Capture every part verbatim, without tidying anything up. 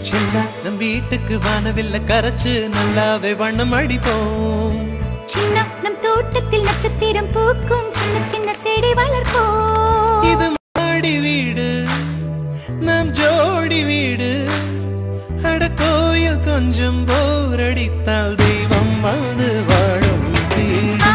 சின்ன நம் வீட்டுக்கு வானவில்ல கரைச்சு நல்லாவே வண்ணம் அடிப்போம். சின்ன நம் தோட்டத்தில் நட்சத்திரம் பூக்கும் சின்ன சின்ன செடி வளர்ப்போம். இது மாடி வீடு நம் ஜோடி வீடு. அட கோயில் கொஞ்சம் போர் அடித்தால் தெய்வம் வந்து வாழும் வீடு.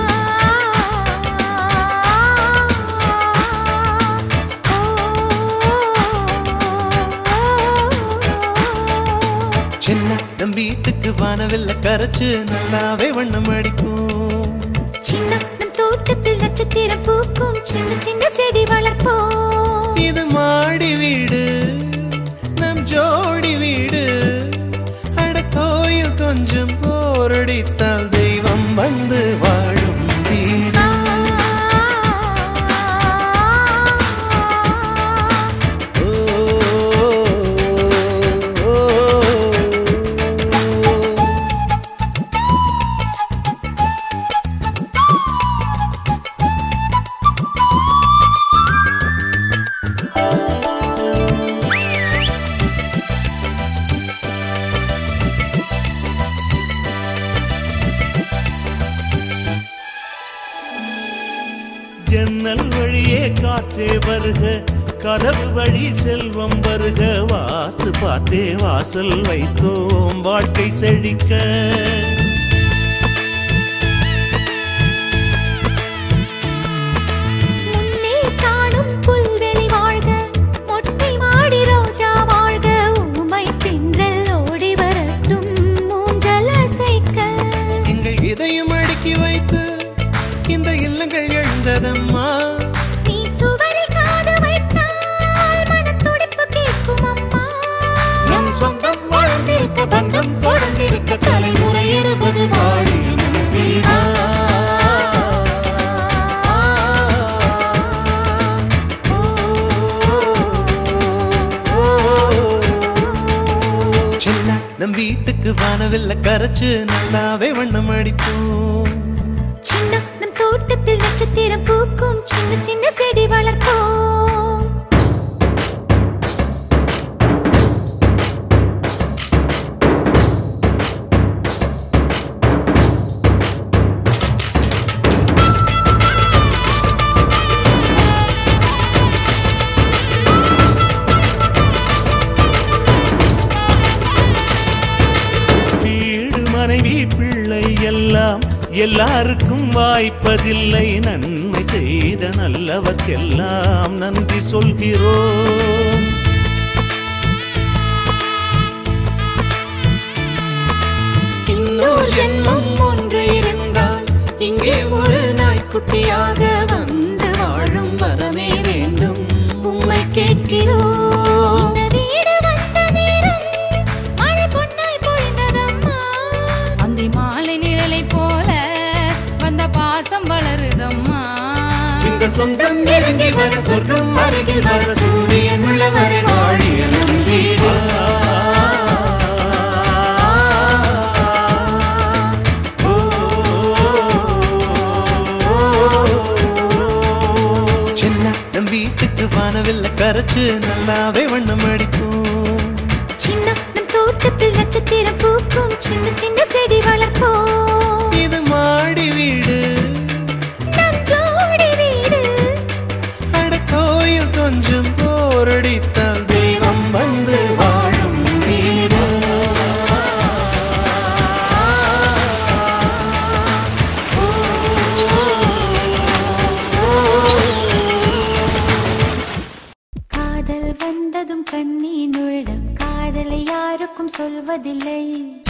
சின்ன நம் வீட்டுக்கு வானவில்ல கரைச்சு நல்லாவே வண்ணம் அடிப்போம். சின்ன நம் தோட்டத்தில் நட்சத்திரம் பூக்கும் சின்ன சின்ன செடி வளர்ப்போம். இது மாடி வீடு நம் ஜோடி வீடு. அட கோயில் கொஞ்சம் போரடித்தால் தெய்வம் வந்து வாழும் வீடு. ஜன்னல் வழியே காற்றே வருக, கதவு வழி செல்வம் வருக. வாஸ்து பார்த்தே வாசல் வைத்தோம் வாழ்க்கை செழிக்க. முன்னே காணும் புல்வெளி வாழ்க, மொட்டை மாடி ரோஜா வாழ்க. ஊமை தென்றல் ஓடி வரட்டும் மூஞ்சல் அசைக்க. எங்கள் இதயம் அடுக்கி வைத்து இந்த இல்லங்கள் எழுந்ததம்மா. நீ சுவரில் காது வைத்தால் மனத்துடிப்பு கேட்கும் அம்மா. நம் சொந்தம் வாழ்ந்திருக்க பந்தம் தொடர்ந்திருக்க தலைமுறை இருபது வாழி நம் வீடா. சின்ன நம் வீட்டுக்கு வானவில்ல கரைச்சு நல்லாவே வண்ணம் அடிப்போம். சின்ன நம் தோட்டத்தில் நட்சத்திரம் பூக்கும் சின்ன சின்ன செடி வளர்ப்போம். வீடு மனைவி பிள்ளை எல்லாம் எல்லாருக்கும் வாய்ப்பதில்லை. நன்மை செய்த நல்லவர்க்கெல்லாம் நன்றி சொல்கிறோம். இன்னொரு ஜென்மம் ஒன்று இருந்தால் இங்கே ஒரு நாய்க்குட்டியாக வந்து வாழும் வரமே வேண்டும் உம்மை கேட்கிறோம். இந்த வீடு வந்த நேரம் மழை பொன்னாய் பொழிந்ததம்மா. அந்த மாலை நிழலை போல வந்த பாசம் வளருதம்மா. இந்த சொந்தம் நெருங்கி வர சொர்க்கம் அருகில் வர சூரியன் உள்ளவரை வாழிய நம் வீடு. சின்ன நம் வீட்டுக்கு வானவில்ல கரைச்சு நல்லாவே வண்ணம் அடிப்போம். சின்ன நம் தோட்டத்தில் நட்சத்திரம் பூக்கும் சின்ன சின்ன செடி வளர்ப்போம். இது மாடி வீடு நம் ஜோடி வீடு. அட கோயில் கொஞ்சம் போரடித்தால் தெய்வம் வந்து வாழும் வீடு. காதல் வந்ததும் கண்ணீர் உள்ளம் காதலை யாருக்கும் சொல்வதில்லை.